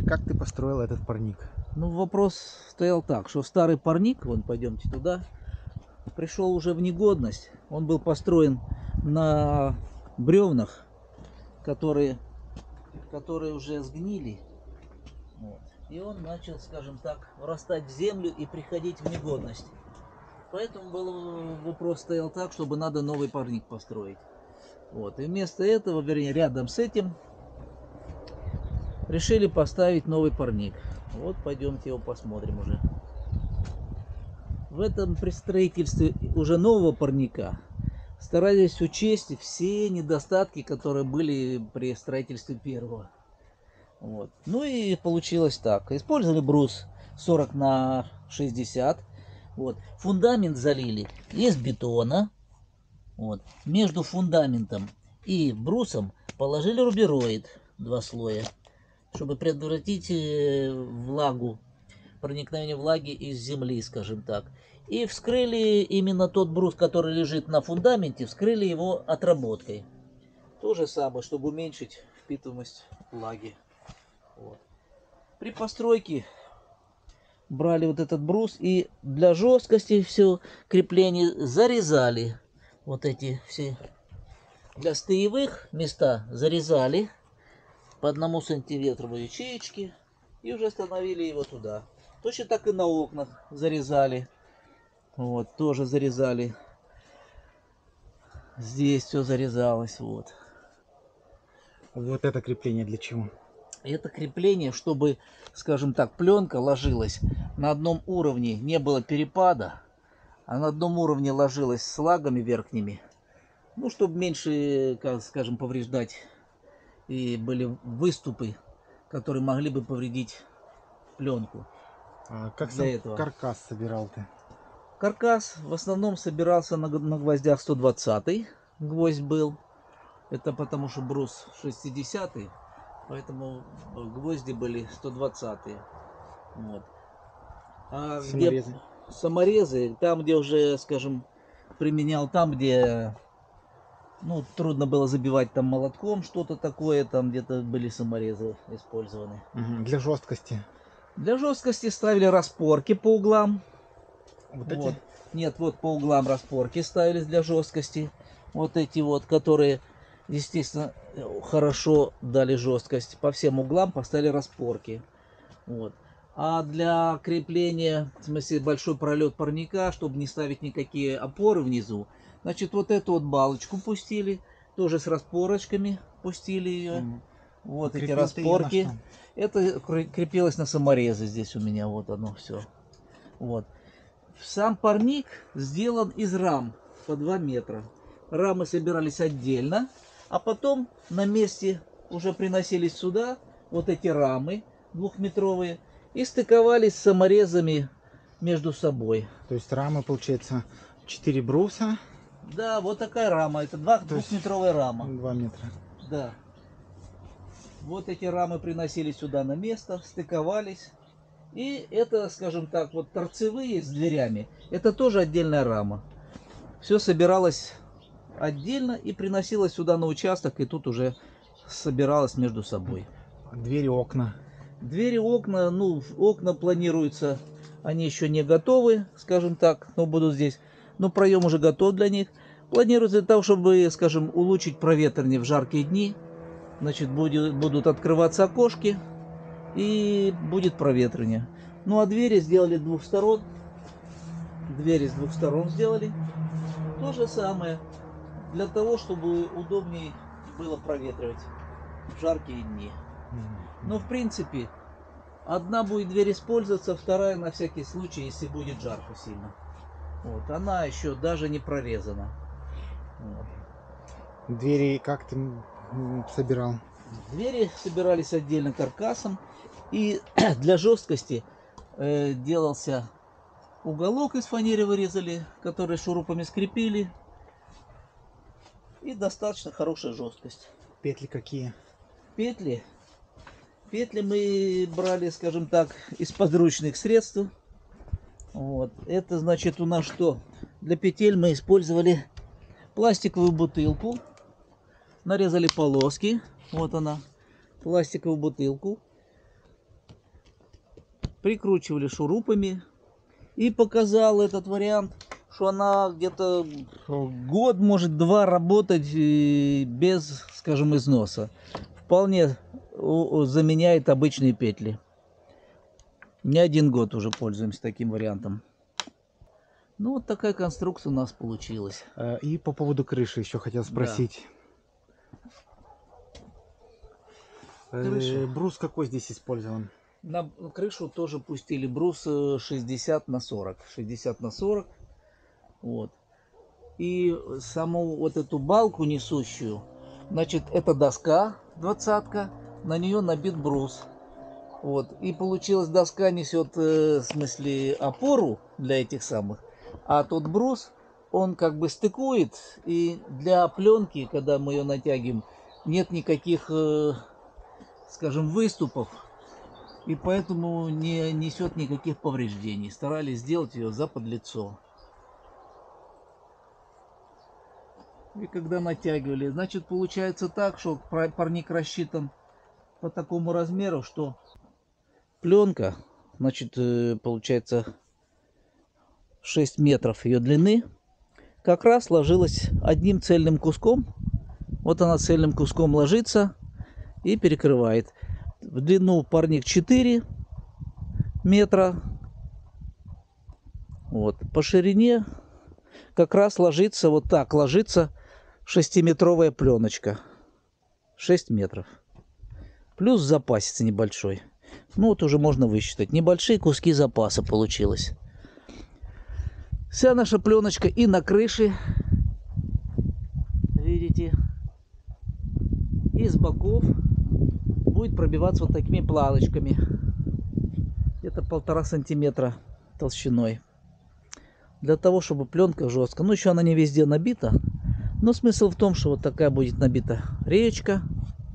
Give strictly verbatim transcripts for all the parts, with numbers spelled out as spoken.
расскажи, как ты построил этот парник. Ну, вопрос стоял так, что старый парник, вон, пойдемте туда, пришел уже в негодность. Он был построен на бревнах, которые, которые уже сгнили. Вот. И он начал, скажем так, врастать в землю и приходить в негодность. Поэтому был вопрос стоял так, чтобы надо новый парник построить. Вот. И вместо этого, вернее, рядом с этим решили поставить новый парник. Вот, пойдемте его посмотрим уже. В этом при строительстве уже нового парника старались учесть все недостатки, которые были при строительстве первого. Вот. Ну и получилось так. Использовали брус сорок на шестьдесят. Вот. Фундамент залили из бетона. Вот. Между фундаментом и брусом положили рубероид, два слоя, чтобы предотвратить влагу, проникновение влаги из земли, скажем так. И вскрыли именно тот брус, который лежит на фундаменте, вскрыли его отработкой. То же самое, чтобы уменьшить впитываемость влаги. Вот. При постройке брали вот этот брус и для жесткости все крепление зарезали. Вот эти все для стоевых места зарезали по одному сантиметру ячеечки и уже установили его туда. Точно так и на окнах зарезали. Вот, тоже зарезали. Здесь все зарезалось. Вот. Вот это крепление для чего? Это крепление, чтобы, скажем так, пленка ложилась на одном уровне, не было перепада, а на одном уровне ложилась с лагами верхними. Ну, чтобы меньше, как скажем, повреждать. И были выступы, которые могли бы повредить пленку. А как для сам этого. Каркас собирал ты? Каркас в основном собирался на, на гвоздях сто двадцатый гвоздь был. Это потому что брус шестидесятый, поэтому гвозди были сто двадцатые. Вот. А Саморезы? где саморезы, там где уже, скажем, применял, там где ну, трудно было забивать там молотком что-то такое, там где-то были саморезы использованы. Угу. Для жесткости? Для жесткости ставили распорки по углам. Вот, Вот. эти? Нет, вот по углам распорки ставились для жесткости. Вот эти вот, которые, естественно, хорошо дали жесткость. По всем углам поставили распорки. Вот. А для крепления, в смысле, большой пролет парника, чтобы не ставить никакие опоры внизу, значит, вот эту вот балочку пустили, тоже с распорочками пустили ее. Угу. Вот А эти крепил ты ее на распорки. что? Это крепилось на саморезы здесь у меня, вот оно все. Вот. Сам парник сделан из рам по два метра. Рамы собирались отдельно, а потом на месте уже приносились сюда вот эти рамы двухметровые и стыковались с саморезами между собой. То есть рамы, получается, четыре бруса. Да, вот такая рама. Это два, двухметровая рама. два метра. Да. Вот эти рамы приносили сюда на место, стыковались. И это, скажем так, вот торцевые с дверями, это тоже отдельная рама. Все собиралось отдельно и приносилось сюда на участок, и тут уже собиралось между собой. Двери, окна. Двери, окна, ну, окна планируются, они еще не готовы, скажем так, но будут здесь. Но проем уже готов для них. Планируется для того, чтобы, скажем, улучшить проветривание в жаркие дни. Значит, будет, будут открываться окошки и будет проветривание. Ну а двери сделали с двух сторон. Двери с двух сторон сделали. То же самое. Для того, чтобы удобнее было проветривать в жаркие дни. Но в принципе, одна будет дверь использоваться, вторая на всякий случай, если будет жарко сильно. Вот, она еще даже не прорезана. Вот. Двери как ты собирал? Двери собирались отдельно каркасом. И для жесткости э, делался уголок из фанеры, вырезали, который шурупами скрепили. И достаточно хорошая жесткость. Петли какие? Петли. Петли мы брали, скажем так, из подручных средств. Вот. Это значит у нас что? Для петель мы использовали пластиковую бутылку. Нарезали полоски. Вот она. Пластиковую бутылку. прикручивали шурупами. И показал этот вариант, что она где-то год, может два работать без, скажем, износа. Вполне заменяет обычные петли. Не один год уже пользуемся таким вариантом. Ну, вот такая конструкция у нас получилась. И по поводу крыши еще хотел спросить. Да. Крыша. Брус какой здесь использован? На крышу тоже пустили брус шестьдесят на сорок. шестьдесят на сорок. Вот. И саму вот эту балку несущую, значит, это доска двадцатка, на нее набит брус. Вот. И получилось, доска несет, э, в смысле, опору для этих самых, а тот брус, он как бы стыкует, и для пленки, когда мы ее натягиваем, нет никаких, э, скажем, выступов, и поэтому не несет никаких повреждений. Старались сделать ее заподлицо. И когда натягивали, значит, получается так, что парник рассчитан по такому размеру, что пленка, значит, получается шесть метров ее длины, как раз ложилась одним цельным куском. Вот она цельным куском ложится и перекрывает. В длину парник четыре метра. Вот. По ширине как раз ложится, вот так ложится шестиметровая пленочка. шесть метров. Плюс запасец небольшой. Ну вот уже можно высчитать. Небольшие куски запаса получилось. Вся наша пленочка и на крыше. Видите? И с боков будет пробиваться вот такими планочками. Где-то полтора сантиметра толщиной. Для того, чтобы пленка жесткая. Ну еще она не везде набита. Но смысл в том, что вот такая будет набита речка.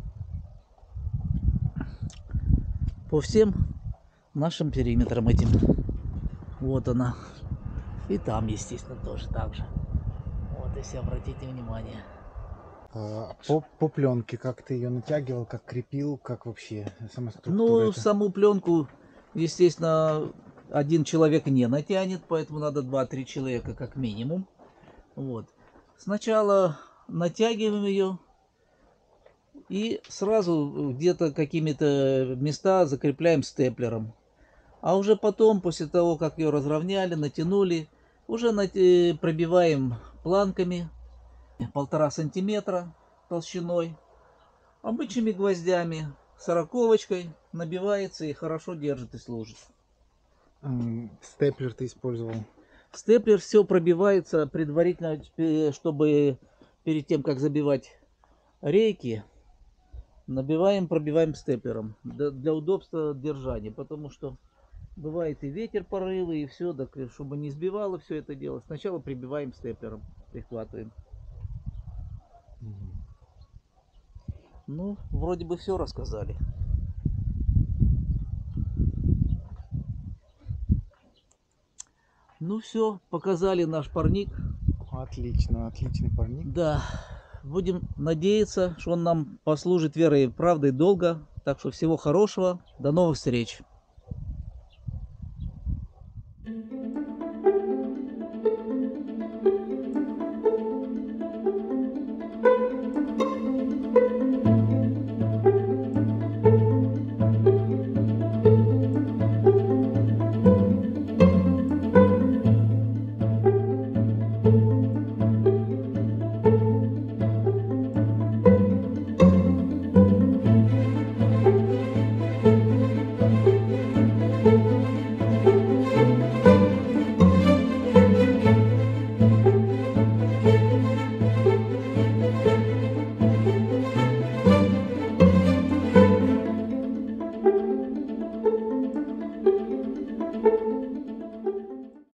По всем нашим периметрам этим. Вот она. И там, естественно, тоже так же. Вот, если обратите внимание. По, по пленке, как ты ее натягивал, как крепил, как вообще сама структура? Ну, это? саму пленку, естественно, один человек не натянет, поэтому надо два-три человека как минимум. Вот. Сначала натягиваем ее и сразу где-то какими-то места закрепляем степлером. А уже потом, после того, как ее разровняли, натянули, уже пробиваем планками полтора сантиметра толщиной, обычными гвоздями, сороковочкой набивается и хорошо держит и служит. Степлер ты использовал? Степлер все пробивается предварительно, чтобы перед тем, как забивать рейки, набиваем, пробиваем степлером для удобства держания, потому что бывает и ветер, порывы, и все, так, чтобы не сбивало все это дело. Сначала прибиваем степлером, прихватываем. Ну, вроде бы все рассказали. Ну все, показали наш парник. Отлично, отличный парник. Да, будем надеяться, что он нам послужит верой и правдой долго. Так что всего хорошего, до новых встреч. Thank you.